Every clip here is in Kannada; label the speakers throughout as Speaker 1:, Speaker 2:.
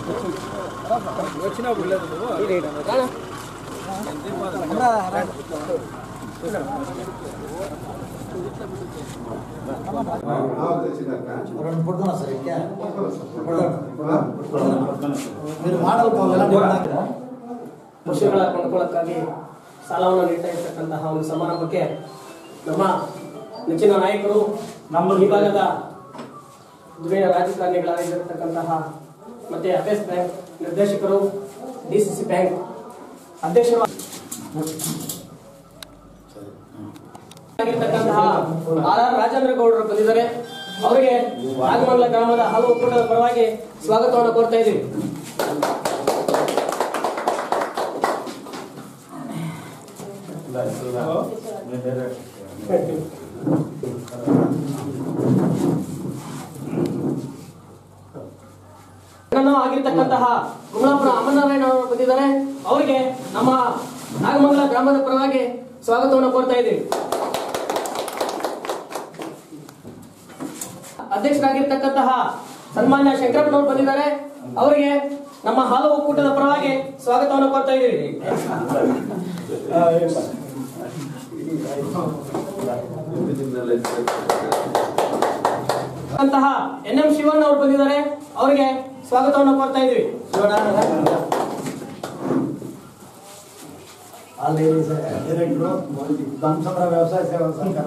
Speaker 1: ಕೃಷಿಗಳ ಕೊಂಡ್ಕೊಳ್ಳೋಕ್ಕಾಗಿ ಸಾಲವನ್ನು ನೀಡ್ತಾ ಇರ್ತಕ್ಕಂತಹ ಒಂದು ಸಮಾರಂಭಕ್ಕೆ ನಮ್ಮ ನೆಚ್ಚಿನ ನಾಯಕರು ನಮ್ಮ ಈ ಭಾಗದ ದುಡಿಯ ರಾಜಕಾರಣಿಗಳಾಗಿರ್ತಕ್ಕಂತಹ ಮತ್ತೆ ಅಪೆಸ್ ಬ್ಯಾಂಕ್ ನಿರ್ದೇಶಕರು, ಡಿಸಿಸಿ ಬ್ಯಾಂಕ್ ಅಧ್ಯಕ್ಷರು ಆಗಿರ್ತಕ್ಕಂತಹ ಆರ್ ರಾಜೇಂದ್ರ ಗೌಡರು ಬಂದಿದ್ದಾರೆ. ಅವರಿಗೆ ನಾಗಮಂಗಲ ಗ್ರಾಮದ ಹಾಲು ಒಕ್ಕೂಟದ ಪರವಾಗಿ ಸ್ವಾಗತವನ್ನು ಕೋರ್ತಾ ಇದ್ದೀವಿ. ಆಗಿರ್ತಕ್ಕಂತಹ ಕುಮಲಾಪುರ ಅಮರನಾರಾಯಣ ಅವರು ಬಂದಿದ್ದಾರೆ. ಅವರಿಗೆ ನಮ್ಮ ನಾಗಮಂಗಲ ಗ್ರಾಮದ ಪರವಾಗಿ ಸ್ವಾಗತವನ್ನು ಕೋರ್ತಾ ಇದ್ದೀವಿ. ಅಧ್ಯಕ್ಷರಾಗಿರ್ತಕ್ಕಂತಹ ಸನ್ಮಾನ್ಯ ಶಂಕರಪ್ಪನವರು ಬಂದಿದ್ದಾರೆ. ಅವರಿಗೆ ನಮ್ಮ ಹಾಲು ಒಕ್ಕೂಟದ ಪರವಾಗಿ ಸ್ವಾಗತವನ್ನು ಕೋರ್ತಾ ಇದ್ದೀವಿ. ಅಂತಹ NM ಶಿವಣ್ಣ ಅವರು ಬಂದಿದ್ದಾರೆ. ಅವರಿಗೆ ಸ್ವಾಗತವನ್ನು ಕೋರ್ತಾ ಇದ್ದೀವಿ.
Speaker 2: ವ್ಯವಸಾಯ ಸೇವಾ ಸರ್ಕಾರ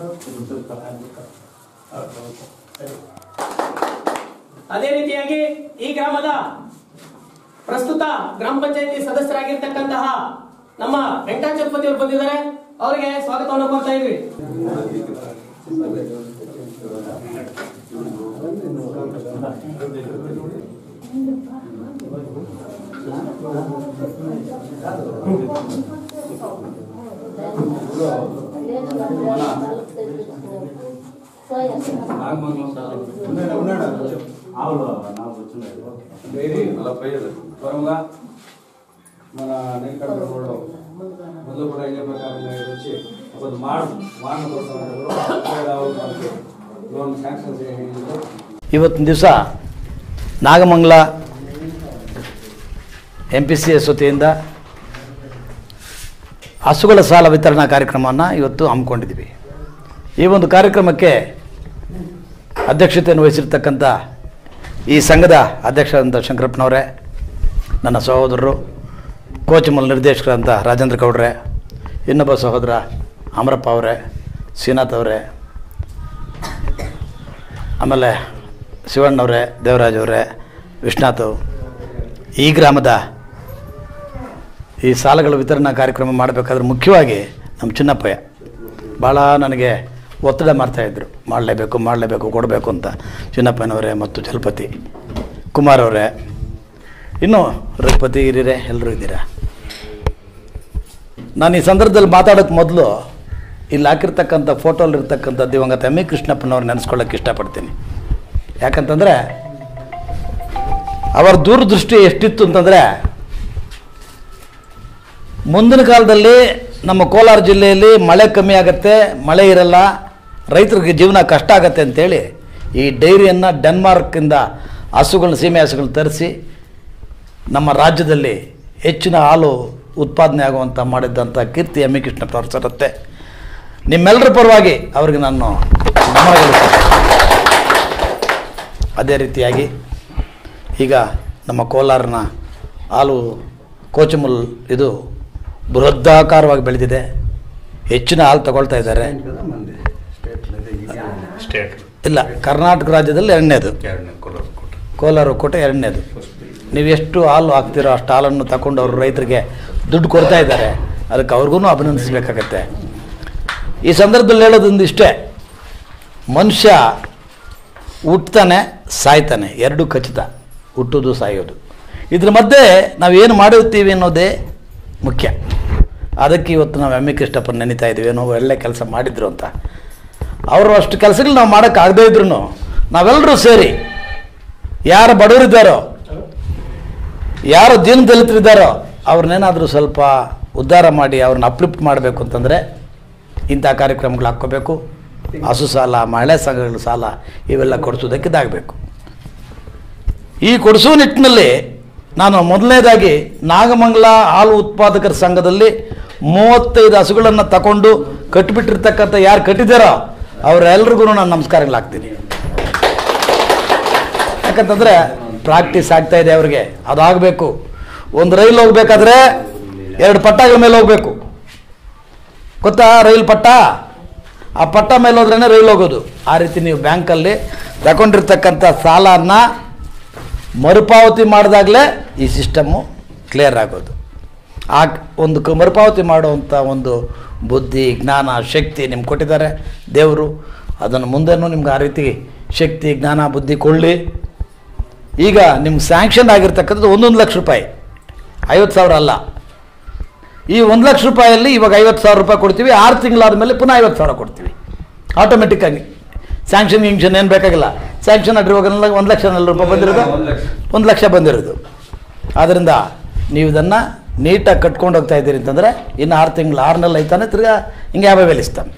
Speaker 1: ಅದೇ ರೀತಿಯಾಗಿ ಈ ಗ್ರಾಮದ ಪ್ರಸ್ತುತ ಗ್ರಾಮ ಪಂಚಾಯತಿ ಸದಸ್ಯರಾಗಿರ್ತಕ್ಕಂತಹ ನಮ್ಮ ವೆಂಕಟಾಚಲಪತಿ ಅವರು ಬಂದಿದ್ದಾರೆ. ಅವರಿಗೆ ಸ್ವಾಗತವನ್ನು ಕೋರ್ತಾ ಇದ್ವಿ.
Speaker 2: మన నేర్కడ రోడ్డు మొదలు కూడా ఇదే ప్రకారంగా వచ్చి ఒక వాహನ ಲೋನ್ ಸ್ಯಾಂಕ್ಷನ್ ಹೇಳಿದ್ರು.
Speaker 3: ಇವತ್ತಿನ ದಿವಸ ನಾಗಮಂಗಲ MPCS ವತಿಯಿಂದ ಹಸುಗಳ ಸಾಲ ವಿತರಣಾ ಕಾರ್ಯಕ್ರಮವನ್ನು ಇವತ್ತು ಹಮ್ಮಿಕೊಂಡಿದ್ದೀವಿ. ಈ ಒಂದು ಕಾರ್ಯಕ್ರಮಕ್ಕೆ ಅಧ್ಯಕ್ಷತೆಯನ್ನು ವಹಿಸಿರ್ತಕ್ಕಂಥ ಈ ಸಂಘದ ಅಧ್ಯಕ್ಷರಾದಂಥ ಶಂಕರಪ್ಪನವರೇ, ನನ್ನ ಸಹೋದರರು ಕೋಚಮಲ್ ನಿರ್ದೇಶಕರಂಥ ರಾಜೇಂದ್ರ ಗೌಡ್ರೆ, ಇನ್ನೊಬ್ಬ ಸಹೋದರ ಅಮರಪ್ಪ ಅವರೇ, ಶ್ರೀನಾಥ್ ಅವರೇ, ಆಮೇಲೆ ಶಿವಣ್ಣವರೇ, ದೇವರಾಜ್ ಅವರೇ, ವಿಶ್ವನಾಥ್, ಈ ಗ್ರಾಮದ ಈ ಸಾಲಗಳ ವಿತರಣಾ ಕಾರ್ಯಕ್ರಮ ಮಾಡಬೇಕಾದ್ರೆ ಮುಖ್ಯವಾಗಿ ನಮ್ಮ ಚಿನ್ನಪ್ಪಯ್ಯ ಭಾಳ ನನಗೆ ಒತ್ತಡ ಮಾಡ್ತಾಯಿದ್ರು. ಮಾಡಲೇಬೇಕು ಕೊಡಬೇಕು ಅಂತ. ಚಿನ್ನಪ್ಪನವರೇ ಮತ್ತು ಚಲಪತಿ ಕುಮಾರ್ ಅವರೇ, ಇನ್ನೂ ರಘುಪತಿ ಹಿರಿಯರೇ, ಎಲ್ಲರೂ ಇದ್ದೀರಾ. ನಾನು ಈ ಸಂದರ್ಭದಲ್ಲಿ ಮಾತಾಡೋಕ್ಕೆ ಮೊದಲು ಇಲ್ಲಿ ಹಾಕಿರ್ತಕ್ಕಂಥ ಫೋಟೋಲಿರ್ತಕ್ಕಂಥ ದಿವಂಗತ ಎಮ್ ಇ ಕೃಷ್ಣಪ್ಪನವ್ರು ನೆನೆಸ್ಕೊಳ್ಳೋಕ್ಕೆ ಇಷ್ಟಪಡ್ತೀನಿ. ಯಾಕಂತಂದರೆ ಅವರ ದೂರದೃಷ್ಟಿ ಎಷ್ಟಿತ್ತು ಅಂತಂದರೆ, ಮುಂದಿನ ಕಾಲದಲ್ಲಿ ನಮ್ಮ ಕೋಲಾರ ಜಿಲ್ಲೆಯಲ್ಲಿ ಮಳೆ ಕಮ್ಮಿ ಆಗುತ್ತೆ, ಮಳೆ ಇರಲ್ಲ, ರೈತರಿಗೆ ಜೀವನ ಕಷ್ಟ ಆಗುತ್ತೆ ಅಂತೇಳಿ ಈ ಡೈರಿಯನ್ನು ಡೆನ್ಮಾರ್ಕಿಂದ ಹಸುಗಳನ್ನ, ಸೀಮೆ ಹಸುಗಳನ್ನ ತರಿಸಿ ನಮ್ಮ ರಾಜ್ಯದಲ್ಲಿ ಹೆಚ್ಚಿನ ಹಾಲು ಉತ್ಪಾದನೆ ಆಗುವಂಥ ಮಾಡಿದ್ದಂಥ ಕೀರ್ತಿ ಎಮ್ ಇ ಕೃಷ್ಣಪ್ಪನವ್ರು ಸರುತ್ತೆ. ನಿಮ್ಮೆಲ್ಲರ ಪರವಾಗಿ ಅವ್ರಿಗೆ ನಾನು ನಮನಗೊಳಿಸ್ತೇನೆ. ಅದೇ ರೀತಿಯಾಗಿ ಈಗ ನಮ್ಮ ಕೋಲಾರನ ಹಾಲು ಕೋಚಮಲ್ ಇದು ಬೃಹದಾಕಾರವಾಗಿ ಬೆಳೆದಿದೆ. ಹೆಚ್ಚಿನ ಹಾಲು ತಗೊಳ್ತಾ ಇದ್ದಾರೆ. ಇಲ್ಲ, ಕರ್ನಾಟಕ ರಾಜ್ಯದಲ್ಲಿ ಎರಡನೇದು, ಕೋಲಾರ ಒಕ್ಕೂಟ ಎರಡನೇದು. ನೀವು ಎಷ್ಟು ಹಾಲು ಹಾಕ್ತಿರೋ ಅಷ್ಟು ಹಾಲನ್ನು ತಗೊಂಡು ಅವರು ರೈತರಿಗೆ ದುಡ್ಡು ಕೊಡ್ತಾ ಇದ್ದಾರೆ. ಅದಕ್ಕೆ ಅವ್ರಿಗೂ ಅಭಿನಂದಿಸಬೇಕಾಗತ್ತೆ. ಈ ಸಂದರ್ಭದಲ್ಲಿ ಹೇಳೋದೊಂದು ಇಷ್ಟೇ, ಮನುಷ್ಯ ಹುಟ್ತಾನೆ ಸಾಯ್ತಾನೆ, ಎರಡೂ ಖಚಿತ, ಹುಟ್ಟೋದು ಸಾಯೋದು. ಇದ್ರ ಮಧ್ಯೆ ನಾವೇನು ಮಾಡಿರ್ತೀವಿ ಅನ್ನೋದೇ ಮುಖ್ಯ. ಅದಕ್ಕೆ ಇವತ್ತು ನಾವು ಎಮ್ ಇ ಕೃಷ್ಣಪ್ಪನ ನೆನೀತಾ ಇದ್ದೀವಿ. ಏನೋ ಒಳ್ಳೆ ಕೆಲಸ ಮಾಡಿದ್ರು ಅಂತ. ಅವರು ಅಷ್ಟು ಕೆಲಸಗಳು ನಾವು ಮಾಡೋಕ್ಕಾಗದೇ ಇದ್ರೂ ನಾವೆಲ್ಲರೂ ಸೇರಿ ಯಾರು ಬಡವರಿದ್ದಾರೋ, ಯಾರು ದೀನದಲಿತರಿದ್ದಾರೋ ಅವ್ರನ್ನೇನಾದರೂ ಸ್ವಲ್ಪ ಉದ್ಧಾರ ಮಾಡಿ ಅವ್ರನ್ನ ಅಪ್ಲಿಫ್ಟ್ ಮಾಡಬೇಕು ಅಂತಂದರೆ ಇಂಥ ಕಾರ್ಯಕ್ರಮಗಳು ಹಾಕ್ಕೋಬೇಕು. ಹಸು ಸಾಲ, ಮಹಿಳಾ ಸಂಘಗಳ ಸಾಲ ಇವೆಲ್ಲ ಕೊಡಿಸೋದಕ್ಕೆ ಇದಾಗಬೇಕು. ಈ ಕೊಡಿಸುವ ನಿಟ್ಟಿನಲ್ಲಿ ನಾನು ಮೊದಲನೇದಾಗಿ ನಾಗಮಂಗಲ ಹಾಲು ಉತ್ಪಾದಕರ ಸಂಘದಲ್ಲಿ 35 ಹಸುಗಳನ್ನು ತಗೊಂಡು ಕಟ್ಟಿಬಿಟ್ಟಿರ್ತಕ್ಕಂಥ ಯಾರು ಕಟ್ಟಿದ್ದಾರೋ ಅವರೆಲ್ರಿಗೂ ನಾನು ನಮಸ್ಕಾರಗಳಾಗ್ತೀನಿ. ಯಾಕಂತಂದರೆ ಪ್ರಾಕ್ಟೀಸ್ ಆಗ್ತಾ ಇದೆ ಅವ್ರಿಗೆ, ಅದಾಗಬೇಕು. ಒಂದು ರೈಲು ಹೋಗ್ಬೇಕಾದ್ರೆ 2 ಪಟ್ಟಗಳ ಮೇಲೆ ಹೋಗಬೇಕು, ಗೊತ್ತಾ? ರೈಲು ಪಟ್ಟ, ಆ ಪಟ್ಟ ಮೇಲೆ ಹೋದ್ರೇ ರೈಲು ಹೋಗೋದು. ಆ ರೀತಿ ನೀವು ಬ್ಯಾಂಕಲ್ಲಿ ತಗೊಂಡಿರ್ತಕ್ಕಂಥ ಸಾಲನ ಮರುಪಾವತಿ ಮಾಡಿದಾಗಲೇ ಈ ಸಿಸ್ಟಮ್ಮು ಕ್ಲಿಯರ್ ಆಗೋದು. ಆ ಒಂದು ಮರುಪಾವತಿ ಮಾಡುವಂಥ ಒಂದು ಬುದ್ಧಿ, ಜ್ಞಾನ, ಶಕ್ತಿ ನಿಮ್ಗೆ ಕೊಟ್ಟಿದ್ದಾರೆ ದೇವರು. ಅದನ್ನು ಮುಂದೆನೂ ನಿಮ್ಗೆ ಆ ರೀತಿ ಶಕ್ತಿ, ಜ್ಞಾನ, ಬುದ್ಧಿ ಕೊಳ್ಳಿ. ಈಗ ನಿಮ್ಗೆ ಸ್ಯಾಂಕ್ಷನ್ ಆಗಿರ್ತಕ್ಕಂಥದ್ದು 1 ಲಕ್ಷ ರೂಪಾಯಿ, 50,000 ಅಲ್ಲ. ಈ 1 ಲಕ್ಷ ರೂಪಾಯಲ್ಲಿ ಇವಾಗ 50,000 ರೂಪಾಯಿ ಕೊಡ್ತೀವಿ. 6 ತಿಂಗಳಾದ ಮೇಲೆ ಪುನಃ 50,000 ಕೊಡ್ತೀವಿ ಆಟೋಮೆಟಿಕ್ಕಾಗಿ. ಸ್ಯಾಂಕ್ಷನ್ ಗಿಂಕ್ಷನ್ ಏನು ಬೇಕಾಗಿಲ್ಲ. ಸ್ಯಾಂಕ್ಷನ್ ಅಡ್ರಿ ಇವಾಗ 1 ಲಕ್ಷ ರೂಪಾಯಿ ಬಂದಿರೋದು, 1 ಲಕ್ಷ ಬಂದಿರೋದು. ಆದ್ದರಿಂದ ನೀವು ಇದನ್ನು ನೀಟಾಗಿ ಕಟ್ಕೊಂಡು ಹೋಗ್ತಾ ಇದ್ದೀರಿ ಅಂತಂದರೆ ಇನ್ನು 6 ತಿಂಗಳು 6ನಲ್ಲಿ ಐತಾನೆ ತಿರ್ಗಾ ಹಿಂಗೆ ಯಾವ ವೆಲಿಸ್ತಾನೆ.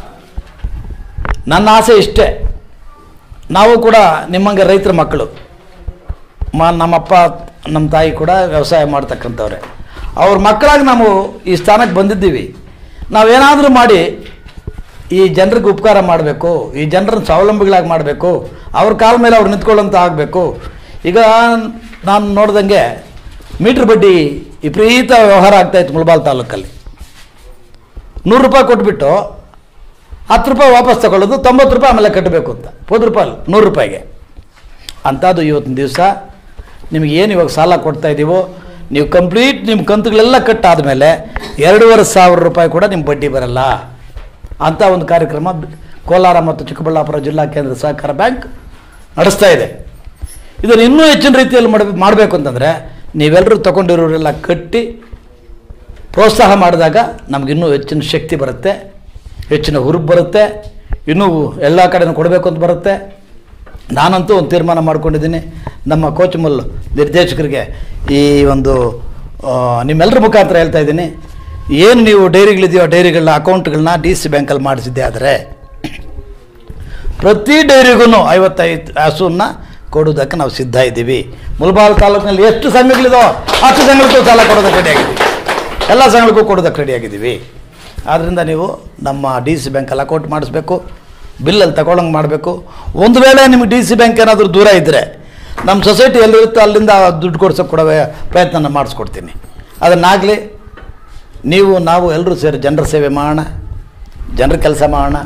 Speaker 3: ನನ್ನ ಆಸೆ ಇಷ್ಟೇ, ನಾವು ಕೂಡ ನಿಮ್ಮಂಗೆ ರೈತರ ಮಕ್ಕಳು. ನಮ್ಮಪ್ಪ ನಮ್ಮ ತಾಯಿ ಕೂಡ ವ್ಯವಸಾಯ ಮಾಡ್ತಕ್ಕಂಥವ್ರೆ. ಅವ್ರ ಮಕ್ಕಳಾಗಿ ನಾವು ಈ ಸ್ಥಾನಕ್ಕೆ ಬಂದಿದ್ದೀವಿ. ನಾವೇನಾದರೂ ಮಾಡಿ ಈ ಜನರಿಗೆ ಉಪಕಾರ ಮಾಡಬೇಕು, ಈ ಜನರನ್ನು ಸ್ವಾವಲಂಬಿಗಳಾಗಿ ಮಾಡಬೇಕು, ಅವ್ರ ಕಾಲ ಮೇಲೆ ಅವ್ರು ನಿಂತ್ಕೊಳ್ಳೋಂಥ ಆಗಬೇಕು. ಈಗ ನಾನು ನೋಡ್ದಂಗೆ ಮೀಟ್ರ್ ಬಡ್ಡಿ ವಿಪರೀತ ವ್ಯವಹಾರ ಆಗ್ತಾಯಿತ್ತು ಮುಳಬಾಲ್ ತಾಲೂಕಲ್ಲಿ. 100 ರೂಪಾಯಿ ಕೊಟ್ಬಿಟ್ಟು 10 ರೂಪಾಯಿ ವಾಪಸ್ ತಗೊಳ್ಳೋದು, 90 ರೂಪಾಯಿ ಆಮೇಲೆ ಕಟ್ಟಬೇಕು ಅಂತ. 100 ರೂಪಾಯಿ 100 ರೂಪಾಯಿಗೆ. ಅಂಥದ್ದು ಇವತ್ತಿನ ದಿವಸ ನಿಮಗೆ ಏನು ಇವಾಗ ಸಾಲ ಕೊಡ್ತಾ ಇದ್ದೀವೋ, ನೀವು ಕಂಪ್ಲೀಟ್ ನಿಮ್ಮ ಕಂತುಗಳೆಲ್ಲ ಕಟ್ಟಾದ ಮೇಲೆ 2,500 ರೂಪಾಯಿ ಕೂಡ ನಿಮ್ಮ ಬಡ್ಡಿ ಬರಲ್ಲ. ಅಂಥ ಒಂದು ಕಾರ್ಯಕ್ರಮ ಕೋಲಾರ ಮತ್ತು ಚಿಕ್ಕಬಳ್ಳಾಪುರ ಜಿಲ್ಲಾ ಕೇಂದ್ರ ಸಹಕಾರ ಬ್ಯಾಂಕ್ ನಡೆಸ್ತಾ ಇದೆ. ಇದನ್ನು ಇನ್ನೂ ಹೆಚ್ಚಿನ ರೀತಿಯಲ್ಲಿ ಮಾಡಬೇಕು ಅಂತಂದರೆ ನೀವೆಲ್ಲರೂ ತಗೊಂಡಿರೋರೆಲ್ಲ ಕಟ್ಟಿ ಪ್ರೋತ್ಸಾಹ ಮಾಡಿದಾಗ ನಮಗಿನ್ನೂ ಹೆಚ್ಚಿನ ಶಕ್ತಿ ಬರುತ್ತೆ, ಹೆಚ್ಚಿನ ಹುರುಪು ಬರುತ್ತೆ, ಇನ್ನೂ ಎಲ್ಲ ಕಡೆನೂ ಕೊಡಬೇಕು ಅಂತ ಬರುತ್ತೆ. ನಾನಂತೂ ಒಂದು ತೀರ್ಮಾನ ಮಾಡ್ಕೊಂಡಿದ್ದೀನಿ. ನಮ್ಮ ಕೋಚಮಲ್ ನಿರ್ದೇಶಕರಿಗೆ ಈ ಒಂದು ನಿಮ್ಮೆಲ್ಲರ ಮುಖಾಂತರ ಹೇಳ್ತಾ ಇದ್ದೀನಿ, ಏನು ನೀವು ಡೈರಿಗಳಿದೆಯೋ ಡೈರಿಗಳನ್ನ ಅಕೌಂಟ್ಗಳನ್ನ DC ಬ್ಯಾಂಕಲ್ಲಿ ಮಾಡಿಸಿದ್ದೆ ಆದರೆ ಪ್ರತಿ ಡೈರಿಗೂ 55 ಹಸುವನ್ನ ಕೊಡೋದಕ್ಕೆ ನಾವು ಸಿದ್ಧ ಇದ್ದೀವಿ. ಮುಳಬಾಲ್ ತಾಲೂಕಿನಲ್ಲಿ ಎಷ್ಟು ಸಂಘಗಳಿದೋ ಅಷ್ಟು ಸಂಘಕ್ಕೂ ಸಾಲ ಕೊಡೋದಕ್ಕೆ ರೆಡಿಯಾಗಿದ್ದೀವಿ, ಎಲ್ಲ ಸಂಘಗಳಿಗೂ ಕೊಡೋದಕ್ಕೆ ರೆಡಿಯಾಗಿದ್ದೀವಿ. ಆದ್ದರಿಂದ ನೀವು ನಮ್ಮ DC ಬ್ಯಾಂಕಲ್ಲಿ ಅಕೌಂಟ್ ಮಾಡಿಸ್ಬೇಕು, ಬಿಲ್ಲಲ್ಲಿ ತಗೊಳ್ಳಂಗೆ ಮಾಡಬೇಕು. ಒಂದು ವೇಳೆ ನಿಮಗೆ DC ಬ್ಯಾಂಕ್ ಏನಾದರೂ ದೂರ ಇದ್ದರೆ ನಮ್ಮ ಸೊಸೈಟಿ ಎಲ್ಲಿರುತ್ತೋ ಅಲ್ಲಿಂದ ದುಡ್ಡು ಕೊಡ್ಸೋಕ್ಕೆ ಕೊಡೋ ಪ್ರಯತ್ನ ಮಾಡಿಸ್ಕೊಡ್ತೀನಿ. ಅದನ್ನಾಗಲಿ ನೀವು ನಾವು ಎಲ್ಲರೂ ಸೇರಿ ಜನರ ಸೇವೆ ಮಾಡೋಣ, ಜನರ ಕೆಲಸ ಮಾಡೋಣ.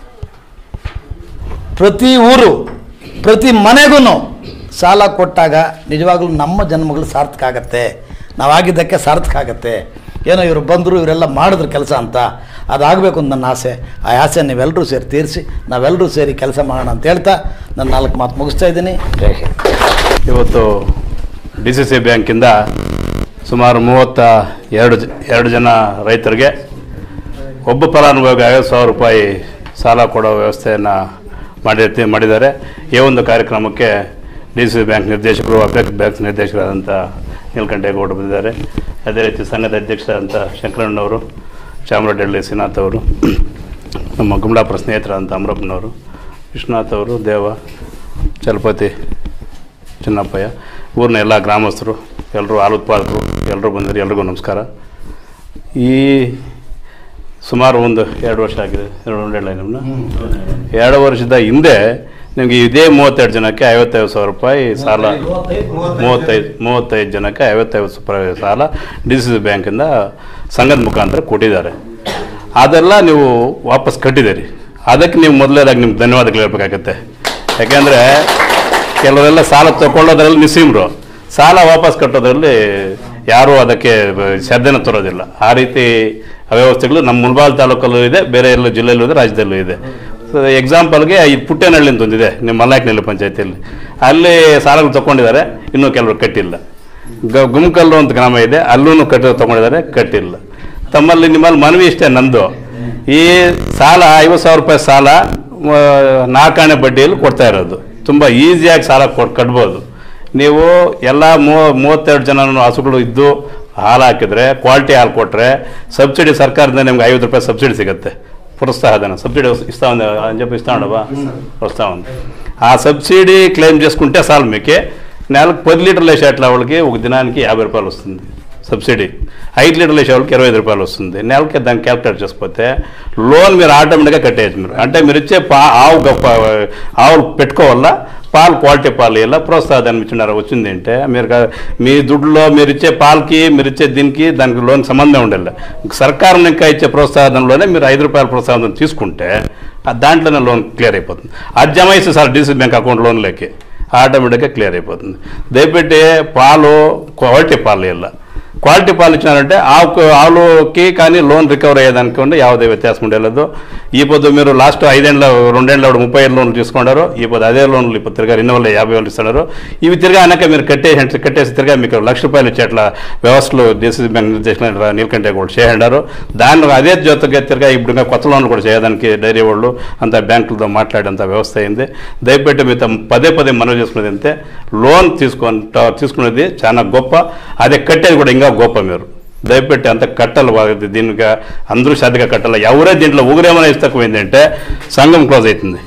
Speaker 3: ಪ್ರತಿ ಊರು ಪ್ರತಿ ಮನೆಗೂ ಸಾಲ ಕೊಟ್ಟಾಗ ನಿಜವಾಗ್ಲೂ ನಮ್ಮ ಜನ್ಮಗಳು ಸಾರ್ಥಕ ಆಗತ್ತೆ, ನಾವಾಗಿದ್ದಕ್ಕೆ ಸಾರ್ಥಕ ಆಗತ್ತೆ. ಏನೋ ಇವರು ಬಂದರು ಇವರೆಲ್ಲ ಮಾಡಿದ್ರು ಕೆಲಸ ಅಂತ ಅದಾಗಬೇಕು ಅಂತ ನನ್ನ ಆಸೆ. ಆ ಆಸೆ ನೀವೆಲ್ಲರೂ ಸೇರಿ ತೀರಿಸಿ ನಾವೆಲ್ಲರೂ ಸೇರಿ ಕೆಲಸ ಮಾಡೋಣ ಅಂತ ಹೇಳ್ತಾ ನಾನು 4 ಮಾತು ಮುಗಿಸ್ತಾ ಇದ್ದೀನಿ. ಜೈ ಹಿಂದ್.
Speaker 4: ಇವತ್ತು DCC ಬ್ಯಾಂಕಿಂದ ಸುಮಾರು 32 ಜನ ರೈತರಿಗೆ ಒಬ್ಬ ಫಲಾನುಭವಿಗೆ 50,000 ರೂಪಾಯಿ ಸಾಲ ಕೊಡೋ ವ್ಯವಸ್ಥೆಯನ್ನು ಮಾಡಿದ್ದಾರೆ. ಈ ಒಂದು ಕಾರ್ಯಕ್ರಮಕ್ಕೆ DCC ಬ್ಯಾಂಕ್ ನಿರ್ದೇಶಕರು, ಅಪೆಕ್ಸ್ ಬ್ಯಾಂಕ್ ನಿರ್ದೇಶಕರಾದಂಥ ನೀಲಕಂಠೇಗೌಡರು ಬಂದಿದ್ದಾರೆ. ಅದೇ ರೀತಿ ಸಂಘದ ಅಧ್ಯಕ್ಷರಾದಂಥ ಶಂಕರಣ್ಣವರು, ಚಾಮರಾಜಹಳ್ಳಿ ಶ್ರೀನಾಥ್ ಅವರು, ನಮ್ಮ ಗುಮ್ಲಾಪುರ ಸ್ನೇಹಿತರಾದಂಥ ಅಮರಪ್ಪನವರು, ವಿಶ್ವನಾಥ್ ಅವರು, ದೇವ, ಚಲಪತಿ, ಚಿನ್ನಪ್ಪಯ್ಯ, ಊರಿನ ಎಲ್ಲ ಗ್ರಾಮಸ್ಥರು, ಎಲ್ಲರೂ ಹಾಲು ಉತ್ಪಾದಕರು ಎಲ್ಲರೂ ಬಂದಿದ್ದಾರೆ. ಎಲ್ರಿಗೂ ನಮಸ್ಕಾರ. ಈ ಸುಮಾರು ಒಂದು 2 ವರ್ಷ ಆಗಿದೆ, 2 ವರ್ಷದ ಹಿಂದೆ ನಿಮಗೆ ಇದೇ 32 ಜನಕ್ಕೆ 55,000 ರೂಪಾಯಿ ಸಾಲ, 35 ಜನಕ್ಕೆ 55,000 ರೂಪಾಯಿ ಸಾಲ DCC ಬ್ಯಾಂಕಿಂದ ಸಂಘದ ಮುಖಾಂತರ ಕೊಟ್ಟಿದ್ದಾರೆ. ಅದೆಲ್ಲ ನೀವು ವಾಪಸ್ ಕಟ್ಟಿದ್ದೀರಿ. ಅದಕ್ಕೆ ನೀವು ಮೊದಲೇದಾಗಿ ನಿಮ್ಗೆ ಧನ್ಯವಾದಗಳು ಹೇಳ್ಬೇಕಾಗತ್ತೆ. ಯಾಕೆಂದರೆ ಕೆಲವರೆಲ್ಲ ಸಾಲ ತಗೊಳ್ಳೋದ್ರಲ್ಲಿ ನಿಸ್ಸೀಮರು, ಸಾಲ ವಾಪಸ್ ಕಟ್ಟೋದ್ರಲ್ಲಿ ಯಾರೂ ಅದಕ್ಕೆ ಶ್ರದ್ಧೆನ ತರೋದಿಲ್ಲ. ಆ ರೀತಿ ಅವ್ಯವಸ್ಥೆಗಳು ನಮ್ಮ ಮುಳಬಾಲ್ ತಾಲೂಕಲ್ಲೂ ಇದೆ, ಬೇರೆ ಎಲ್ಲ ಜಿಲ್ಲೆಯಲ್ಲೂ ಇದೆ, ರಾಜ್ಯದಲ್ಲೂ ಇದೆ. ಸೊ ಎಕ್ಸಾಂಪಲ್ಗೆ ಈ ಪುಟ್ಟೇನಹಳ್ಳಿ ಅಂತ ಒಂದಿದೆ ನಿಮ್ಮ ಮಲ್ಲಾಕ್ನಹಳ್ಳಿ ಪಂಚಾಯತಿಯಲ್ಲಿ, ಅಲ್ಲಿ ಸಾಲಗಳು ತೊಗೊಂಡಿದ್ದಾರೆ, ಇನ್ನೂ ಕೆಲವರು ಕಟ್ಟಿಲ್ಲ. ಗುಮ್ಕಲ್ಲು ಅಂತ ಗ್ರಾಮ ಇದೆ, ಅಲ್ಲೂ ತೊಗೊಂಡಿದ್ದಾರೆ, ಕಟ್ಟಿಲ್ಲ. ನಿಮ್ಮಲ್ಲಿ ಮನವಿ ಇಷ್ಟೇ ನಂದು, ಈ ಸಾಲ 50,000 ರೂಪಾಯಿ ಸಾಲ 4 ಆಣೆ ಬಡ್ಡಿಯಲ್ಲಿ ಕೊಡ್ತಾ ಇರೋದು. ತುಂಬ ಈಸಿಯಾಗಿ ಸಾಲ ಕಟ್ಬೋದು. ನೀವು ಎಲ್ಲ 32 ಜನ ಹಸುಗಳು ಇದ್ದು ಹಾಲು ಹಾಕಿದರೆ, ಕ್ವಾಲಿಟಿ ಹಾಲು ಕೊಟ್ಟರೆ ಸಬ್ಸಿಡಿ ಸರ್ಕಾರದಿಂದ ನಿಮ್ಗೆ 50 ರೂಪಾಯಿ ಸಬ್ಸಿಡಿ ಸಿಗುತ್ತೆ. ప్రోత్సాహన సబ్సిడీ ఇస్తామని అని చెప్పి ఇస్తాడవా వస్తా ఉంది. ఆ సబ్సిడీ క్లెయిమ్ చేసుకుంటే చాలు మీకు నెలకు 10 లీటర్లు వేసేట్ల వాళ్ళకి ఒక దినానికి 50 రూపాయలు వస్తుంది సబ్సిడీ, 5 లీటర్లు వేసే వాళ్ళకి 25 రూపాయలు వస్తుంది. నెలకి దాన్ని క్యాల్కులేట్ చేసుకపోతే లోన్ మీరు ఆటోమేటిక్గా కట్టేయచ్చు. మీరు అంటే మీరు ఇచ్చే ఆవులు పెట్టుకోవాలా, పాలు క్వాలిటీ పాలు ఇలా ప్రోత్సాహాన్ని ఇచ్చినారు వచ్చింది అంటే మీరు మీ దుడ్డులో మీరు ఇచ్చే పాలకి మీరు ఇచ్చే దానికి లోన్ సంబంధం ఉండాలి. సర్కారు ఇంకా ఇచ్చే ప్రోత్సాహంలోనే మీరు 5 రూపాయల ప్రోత్సాహం తీసుకుంటే దాంట్లోనే లోన్ క్లియర్ అయిపోతుంది. అది జమ ఇస్తే సార్ డీసీ బ్యాంక్ అకౌంట్ లోన్లోకి ఆటోమేటిక్గా క్లియర్ అయిపోతుంది. దయపెట్టి పాలు క్వాలిటీ పాలు ఇలా క్వాలిటీ పాలు ఇచ్చినారంటే ఆవులకి కానీ లోన్ రికవర్ అయ్యేదానికి యావదే వ్యత్యాసం ఉండేలేదు. ఈ పొద్దు మీరు లాస్ట్ 2 ఏళ్ళ 30 లోన్లు తీసుకున్నారు, ఈ పొద్దు అదే లోన్లు ఇప్పుడు తిరిగా రెన్యువల్ 50,000 ఇస్తున్నారు. ఇవి తిరిగా అయినాక మీరు కట్టేసి తిరిగా మీకు ₹1,00,000 ఇచ్చేట్ల వ్యవస్థలు డీసీసీ బ్యాంక్ నిర్దేశించిన నీలకంఠ కూడా చేయండారు. దానిలో అదే జొత్తగా తిరిగా ఇప్పుడు ఇంకా కొత్త లోన్లు కూడా చేయడానికి డైరీ వాళ్ళు అంత బ్యాంకులతో మాట్లాడేంత వ్యవస్థ అయింది. దయపెట్టి మీతో పదే మనవి చేసుకునేది అంతే, లోన్ తీసుకునేది చాలా గొప్ప, అదే కట్టేది కూడా ఇంకా గొప్ప. మీరు దయపెట్టి అంత కట్టాలి, దీనికి అందరూ శ్రద్ధగా కట్టాలి. ఎవరే దీంట్లో ఊరేమైనా తక్కువైందంటే సంఘం క్లోజ్ అవుతుంది,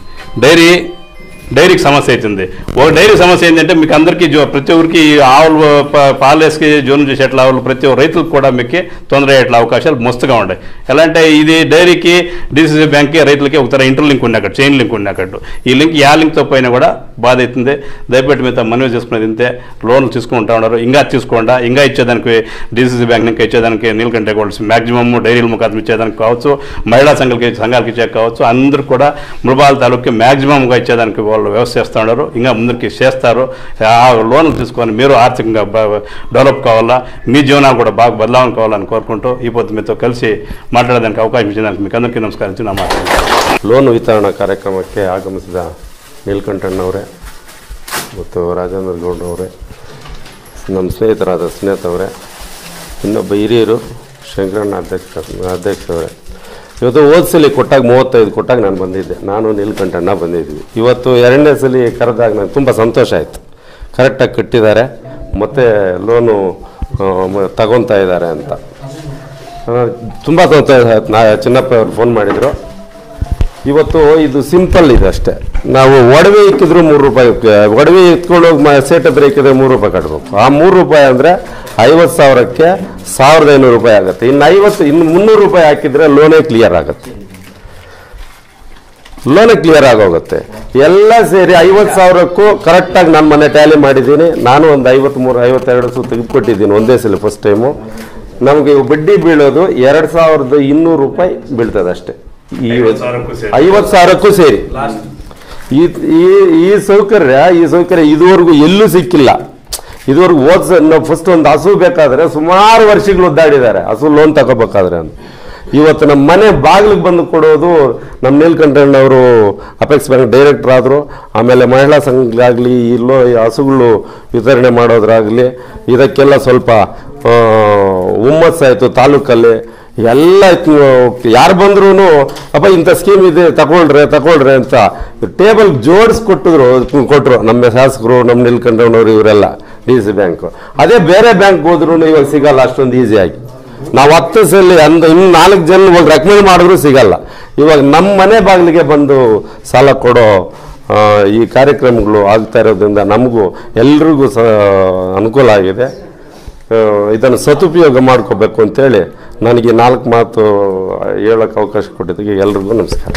Speaker 4: డైరీకి సమస్య అవుతుంది. ఒక డైరీ సమస్య ఏంటంటే మీకు అందరికీ ప్రతి ఒక్కరికి ఆవులు పాలేసుకి జోన్ చేసేట్ల ఆవులు ప్రతి ఒక్క రైతులకు కూడా మీకు తొందర అయ్యేట్ల అవకాశాలు మస్తుగా ఉన్నాయి. ఎలా అంటే ఇది డైరీకి డీసీసీ బ్యాంక్కి రైతులకి ఒకసారి ఇంటర్లింక్ ఉంది, అక్కడ చైన్ లింక్ ఉంది. అక్కడ ఈ లింక్ లింక్తో పోయినా కూడా బాధ అవుతుంది. దయపెట్టి మీతో మనవి చేసుకునేది ఇంతే, లోన్లు తీసుకుంటా ఉన్నారు, ఇంకా తీసుకోండా, ఇంకా ఇచ్చేదానికి డీసీసీ బ్యాంక్ ఇంకా ఇచ్చేదానికి నీలకంఠ గోల్డ్స్ మ్యాక్సిమమ్ డైరీల ముఖాతం ఇచ్చేదానికి కావచ్చు, మహిళా సంఘాలకి ఇచ్చే కావచ్చు, అందరూ కూడా ములబాల తాలూకి మ్యాక్సిమంగా ఇచ్చేదానికి వాళ్ళు వ్యవస్థ చేస్తూ ఉన్నారు. ఇంకా ముందుకి చేస్తారు. ఆ లోన్లు తీసుకొని మీరు ఆర్థికంగా డెవలప్ కావాలా, మీ జీవనాలు కూడా బాగా బదలావని కావాలని కోరుకుంటూ ఈ పొద్దు మీతో కలిసి ಮಾತಾಡೋದಕ್ಕೆ ಅವಕಾಶ ಇಚ್ಚಿದ್ದಕ್ಕೆ మీకు అందరికీ ನಮಸ್ಕಾರ ನಾ ಮಾತಾಡ್ತೀನಿ.
Speaker 5: ಲೋನ್ ವಿತರಣಾ ಕಾರ್ಯಕ್ರಮಕ್ಕೆ ಆಗಮಿಸಿದ ನೀಲಕಂಠಣ್ಣವರೇ ಮತ್ತು ರಾಜೇಂದ್ರ ಗೌಡ್ರವರೇ, ನಮ್ಮ ಸ್ನೇಹಿತರಾದ ಸ್ನೇಹಿತವರೇ, ಇನ್ನೊಬ್ಬ ಹಿರಿಯರು ಶಂಕರಣ್ಣ ಅಧ್ಯಕ್ಷರವರೇ, ಇವತ್ತು ಹೋದ ಸಲ ಕೊಟ್ಟಾಗ 35 ಕೊಟ್ಟಾಗ ನಾನು ಬಂದಿದ್ದೆ, ನಾನು ನೀಲಕಂಠಣ್ಣ ಬಂದಿದ್ವಿ. ಇವತ್ತು 2ನೇ ಸಲ ಕರೆದಾಗ ನನಗೆ ತುಂಬ ಸಂತೋಷ ಆಯಿತು. ಕರೆಕ್ಟಾಗಿ ಕಟ್ಟಿದ್ದಾರೆ ಮತ್ತು ಲೋನು ತಗೊತಾ ಇದ್ದಾರೆ ಅಂತ ತುಂಬ ಸಂತೋಷ ಆಯ್ತು. ಚಿನ್ನಪ್ಪ ಅವರು ಫೋನ್ ಮಾಡಿದರು. ಇವತ್ತು ಇದು ಸಿಂಪಲ್ ಇದೆ ಅಷ್ಟೇ. ನಾವು ಒಡವೆ ಇಕ್ಕಿದ್ರು ₹3, ಒಡವೆ ಇಟ್ಕೊಂಡೋಗಿ ಸೇಟ್ ಹತ್ರ ಇಕ್ಕಿದ್ರೆ ₹3 ಕಟ್ಟಬೇಕು. ಆ ₹3 ಅಂದರೆ 50,000ಕ್ಕೆ ₹1,500 ಆಗುತ್ತೆ. ಇನ್ನು ₹300 ಹಾಕಿದರೆ ಲೋನೇ ಕ್ಲಿಯರ್ ಆಗುತ್ತೆ, ಆಗೋಗುತ್ತೆ. ಎಲ್ಲ ಸೇರಿ 50,000ಕ್ಕೂ ಕರೆಕ್ಟಾಗಿ ನಾನು ಮನೆ ಟ್ಯಾಲಿ ಮಾಡಿದ್ದೀನಿ. ನಾನು ಒಂದು 53-52 ತೆಗೆದುಕೊಟ್ಟಿದ್ದೀನಿ ಒಂದೇ ಸಲ ಫಸ್ಟ್ ಟೈಮು. ನಮಗೆ ಬಡ್ಡಿ ಬೀಳೋದು ₹2,200 ಬೀಳ್ತದೆ ಅಷ್ಟೇ, 50,000ಕ್ಕೂ ಸೇರಿ. ಈ ಸೌಕರ್ಯ ಇದುವರೆಗೂ ಎಲ್ಲೂ ಸಿಕ್ಕಿಲ್ಲ. ಇದುವರೆಗೂ ನಾವು ಫಸ್ಟ್ ಒಂದು ಹಸು ಬೇಕಾದ್ರೆ ಸುಮಾರು ವರ್ಷಗಳು ಒದ್ದಾಡಿದ್ದಾರೆ ಹಸು ಲೋನ್ ತಗೋಬೇಕಾದ್ರೆ ಅಂತ. ಇವತ್ತು ನಮ್ಮ ಮನೆ ಬಾಗಿಲಿಗೆ ಬಂದು ಕೊಡೋದು ನಮ್ಮ ನೀಲಕಂಠಣ್ಣವರು ಅಪೆಕ್ಸ್ ಬ್ಯಾಂಕ್ ಡೈರೆಕ್ಟರ್ ಆದರು. ಆಮೇಲೆ ಮಹಿಳಾ ಸಂಘಗಳಾಗಲಿ ಇಲ್ಲೋ ಹಸುಗಳು ವಿತರಣೆ ಮಾಡೋದ್ರಾಗಲಿ ಇದಕ್ಕೆಲ್ಲ ಸ್ವಲ್ಪ ಹುಮ್ಮಸ್ಸಾಯಿತು ತಾಲೂಕಲ್ಲಿ. ಎಲ್ಲ ಯಾರು ಬಂದ್ರೂ ಅಪ್ಪ ಇಂಥ ಸ್ಕೀಮ್ ಇದೆ ತಗೊಳ್ರೆ ಅಂತ ಟೇಬಲ್ ಕೊಟ್ಟರು ನಮ್ಮ ಶಾಸಕರು, ನಮ್ಮ ನೀಲಕಂಠಣ್ಣವರು, ಇವರೆಲ್ಲ ಡಿ.ಸಿ. ಬ್ಯಾಂಕ್. ಅದೇ ಬೇರೆ ಬ್ಯಾಂಕ್ ಹೋದ್ರೂ ಇವಾಗ ಸಿಗಲ್ಲ ಅಷ್ಟೊಂದು ಈಸಿಯಾಗಿ. ನಾವು 10 ಸಲ ಇನ್ನು 4 ಜನ ರೆಕಮೆಂಡ್ ಮಾಡಿದ್ರು ಸಿಗಲ್ಲ. ಇವಾಗ ನಮ್ಮ ಮನೆ ಬಾಗಿಲಿಗೆ ಬಂದು ಸಾಲ ಕೊಡೋ ಈ ಕಾರ್ಯಕ್ರಮಗಳು ಆಗ್ತಾ ಇರೋದ್ರಿಂದ ನಮಗೂ ಎಲ್ರಿಗೂ ಅನುಕೂಲ ಆಗಿದೆ. ಇದನ್ನು ಸದುಪಯೋಗ ಮಾಡ್ಕೋಬೇಕು ಅಂತೇಳಿ ನನಗೆ 4 ಮಾತು ಹೇಳೋಕ್ಕೆ ಅವಕಾಶ ಕೊಟ್ಟಿದ್ದಕ್ಕೆ ಎಲ್ರಿಗೂ ನಮಸ್ಕಾರ.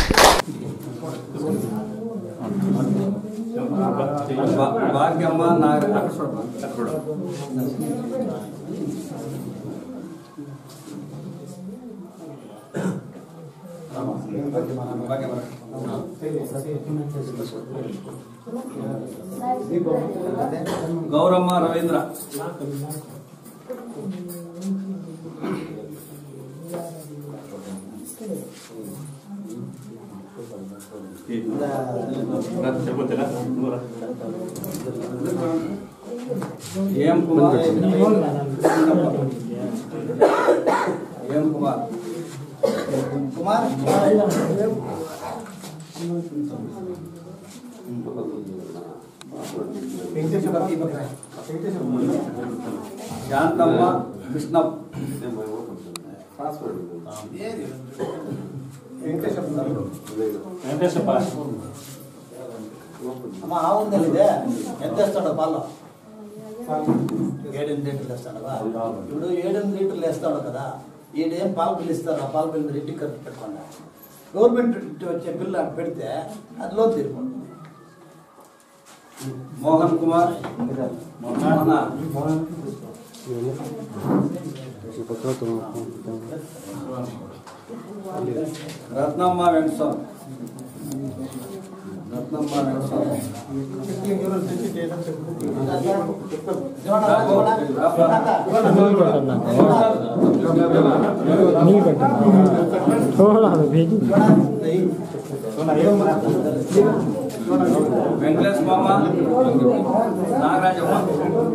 Speaker 2: ಗೌರಮ್ಮ ರವೀಂದ್ರ, ಎಂ ಕುಮಾರ್, ಶಾಂತಮ್ಮ, ಕೃಷ್ಣಪ್ಪ,
Speaker 6: ಅಮ್ಮ ಆ ಒಂದಲ್ಲಿದೆ ಎಂತ ಪಾಲ 7 లీటర్లు వేస్తాడవా? ఇప్పుడు 7 లీటర్లు వేస్తాడు కదా, ఈడేం పాలు బిల్లు ఇస్తారు, ఆ పాలు బిల్లు ఇంటికి ఖర్చు పెట్టుకోండి. గవర్నమెంట్ వచ్చే బిల్లు పెడితే అది లోన్ తీరిపోతుంది.
Speaker 2: మోహన్ కుమార్ రత్నమ్మ వెంకటస్వామి వెంకటేష్ మామ నాగరాజమ్మ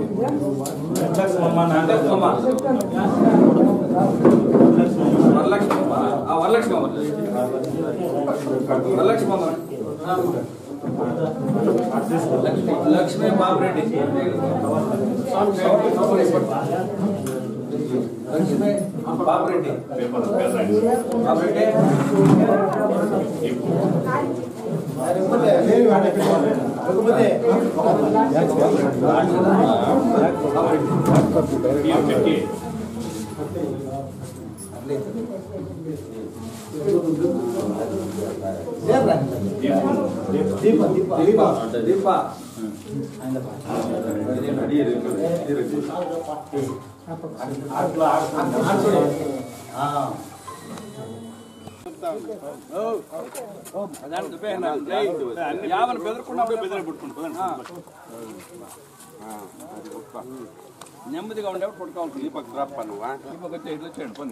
Speaker 2: వరలక్ష్మమ్మ లక్ష్మీ బాబురెడ్డి లక్ష్మీ బాబురెడ్డి నెమ్మదిగా ఉండేవాడు పడుకోవాలి. ఈ పక్క డ్రాప్ పనువా ఈ పక్క వచ్చి ఇట్లా చేయండి పని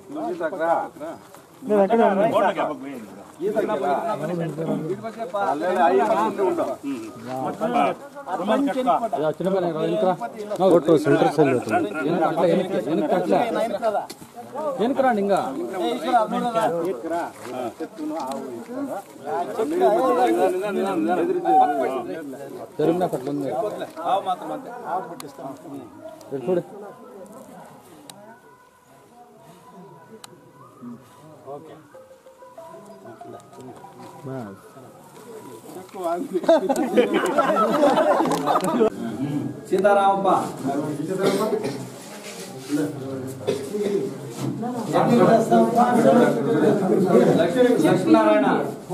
Speaker 7: వెనకరాండి ఇంకా జరిగిన అట్లా ఉంది చూడు.
Speaker 2: సీతారామప్ప లక్ష్మీనారాయణ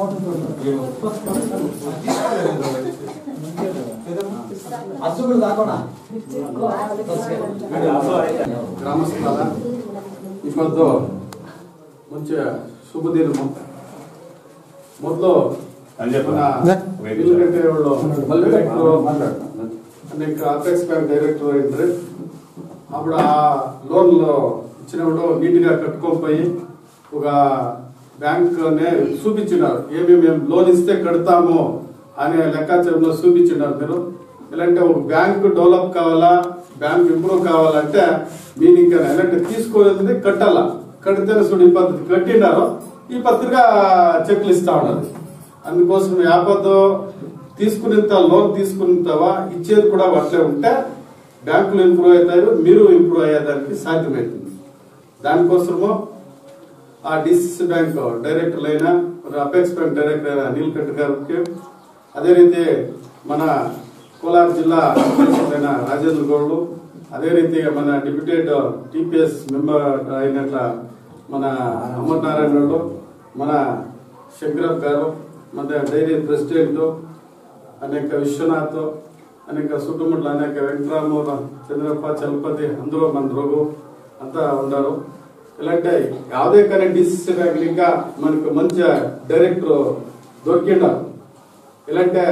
Speaker 2: గ్రామస్తుల ಇವತ್ತು ಮುಂಚೆ ಶುಭ ದಿನ ಮೊದಲು అనేక అపెక్స్ బ్యాంక్ డైరెక్టర్ అయింది. అప్పుడు ఆ లోన్లు ఇచ్చినప్పుడు నీట్గా కట్టుకోపోయి ఒక బ్యాంక్ చూపించినారు, ఏమేమి లోన్ ఇస్తే కడతాము అనే లెక్కాచారంలో చూపించినారు. మీరు ఇలాంటి ఒక బ్యాంక్ డెవలప్ కావాలా, బ్యాంక్ ఇంప్రూవ్ కావాలంటే మీరు ఇంకా ఇలాంటి తీసుకునేది కట్టాలా, కడితేనే చూడు ఈ పద్ధతి కట్టినారు, ఈ పద్ధతిగా చెక్లు ఇస్తా ఉన్నది. అందుకోసం యాపద్దు తీసుకునేంత లోన్ తీసుకునేంతవా ఇచ్చేది కూడా అట్లే ఉంటే బ్యాంకులు ఇంప్రూవ్ అవుతారు, మీరు ఇంప్రూవ్ అయ్యేదానికి సాధ్యమవుతుంది. దానికోసము ఆ డిసిసి బ్యాంక్ డైరెక్టర్లు అయినా అపెక్స్ బ్యాంక్ డైరెక్టర్ అయిన అనిల్ కట్ గారికి, అదే రీతి మన కోలార్ జిల్లా అయిన రాజేంద్ర గౌడ్లు, అదే రీతిగా మన డిప్యూటెడ్ టీపీఎస్ మెంబర్ అయినట్ల మన అమర్నారాయణ గౌడ్లు, మన శంకరప్ గారు, మన డైరీ ప్రెసిడెంట్ అనేక విశ్వనాథ్, అనేక సుట్టుముట్లు, అనేక వెంకటరాము, చంద్రప్ప, చలపతి, అందరూ మన రఘు అంతా ఉన్నారు. ఇలాంటి యావదే కానీ డిసిసి బ్యాంక్ ఇంకా మనకు మంచి డైరెక్టర్ దొరికిండారు. ఇలాంటి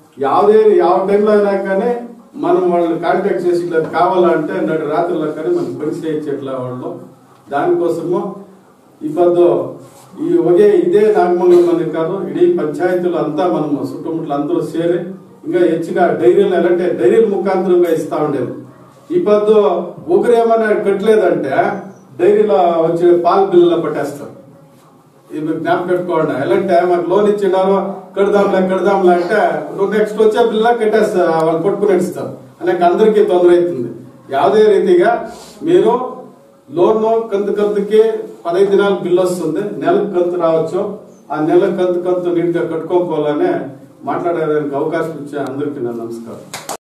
Speaker 2: యావ టైంలో అయినా కానీ మనం వాళ్ళని కాంటాక్ట్ చేసి ఇట్లా కావాలంటే నడు రాత్రుల్లో కానీ మనం పని చేయించేట్లా వాళ్ళు. దానికోసము ఇప్పుడు ఈ ఇదే నాగమంగళం అని కాదు, ఇడీ పంచాయతీలు అంతా మనము చుట్టుముట్లు అందరూ చేరి ఇంకా ಹೆಚ್ಚಿನ డైరీలు ఎలాంటి డైరీల ముఖాంతరంగా ఇస్తా ఉండేది. ఈ పద్దు ఒకరు ఏమైనా కట్టలేదంటే డైరీలో వచ్చే పాల బిల్లులో పట్టేస్తారు. ఇది జ్ఞాపకం పెట్టుకోండి. ఎలాంటి మాకు లోన్ ఇచ్చినారు కడదాంలే అంటే నెక్స్ట్ వచ్చే బిల్లా కట్టేస్తారు, వాళ్ళు పట్టుకుని ఇస్తారు అనేక అందరికీ తొందర అవుతుంది. యావదే రీతిగా మీరు లోన్ కంతుకి 15 దినాలు బిల్లు వస్తుంది, నెలకు కంతు రావచ్చు. ఆ నెల కంతు నీట్ గా కట్టుకోపోవాలనే మాట్లాడేదానికి అవకాశం ఇచ్చే అందరికీ నా నమస్కారం.